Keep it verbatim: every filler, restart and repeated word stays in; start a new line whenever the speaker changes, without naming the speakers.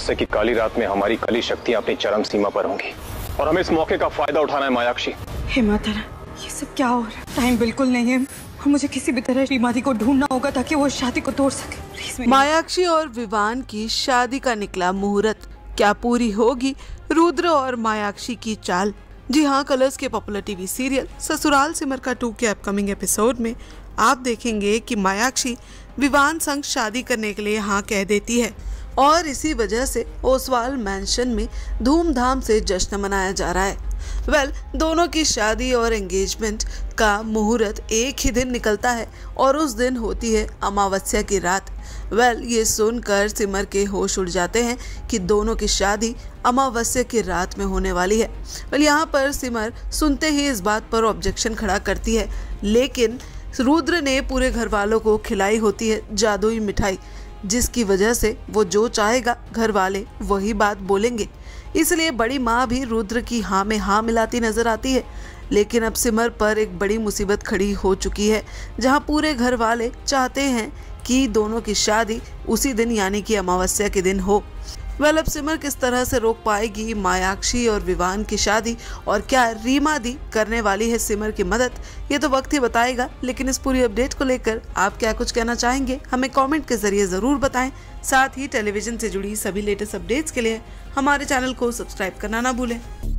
अमावस्या की काली रात में हमारी काली शक्तियां अपनी चरम सीमा पर होंगी और हमें इस मौके का फायदा उठाना है मायाक्षी।
हे माता रानी, ये सब क्या हो रहा है? टाइम बिल्कुल नहीं है। मुझे किसी भी तरह श्रीमती को ढूंढना होगा ताकि वो शादी को तोड़ सके।
मायाक्षी और विवान की शादी का निकला मुहूर्त। क्या पूरी होगी रुद्र और मायाक्षी की चाल? जी हाँ, कलर्स के popular TV serial Sasural Simar का टू के अपकमिंग एपिसोड में आप देखेंगे कि मायाक्षी विवान संग शादी करने के लिए हाँ कह देती है और इसी वजह से ओसवाल मैंशन में धूमधाम से जश्न मनाया जा रहा है। वेल well, दोनों की शादी और एंगेजमेंट का मुहूर्त एक ही दिन निकलता है और उस दिन होती है अमावस्या की रात। वेल well, ये सुनकर सिमर के होश उड़ जाते हैं कि दोनों की शादी अमावस्या की रात में होने वाली है। वेल well, यहाँ पर सिमर सुनते ही इस बात पर ऑब्जेक्शन खड़ा करती है, लेकिन रुद्र ने पूरे घर वालों को खिलाई होती है जादुई मिठाई, जिसकी वजह से वो जो चाहेगा घर वाले वही बात बोलेंगे। इसलिए बड़ी माँ भी रुद्र की हाँ में हाँ मिलाती नजर आती है। लेकिन अब सिमर पर एक बड़ी मुसीबत खड़ी हो चुकी है, जहाँ पूरे घर वाले चाहते हैं कि दोनों की शादी उसी दिन यानी कि अमावस्या के दिन हो। वेल, अब सिमर किस तरह से रोक पाएगी मायाक्षी और विवान की शादी, और क्या रीमा दी करने वाली है सिमर की मदद, ये तो वक्त ही बताएगा। लेकिन इस पूरी अपडेट को लेकर आप क्या कुछ कहना चाहेंगे, हमें कमेंट के जरिए जरूर बताएं। साथ ही टेलीविजन से जुड़ी सभी लेटेस्ट अपडेट्स के लिए हमारे चैनल को सब्सक्राइब करना ना भूलें।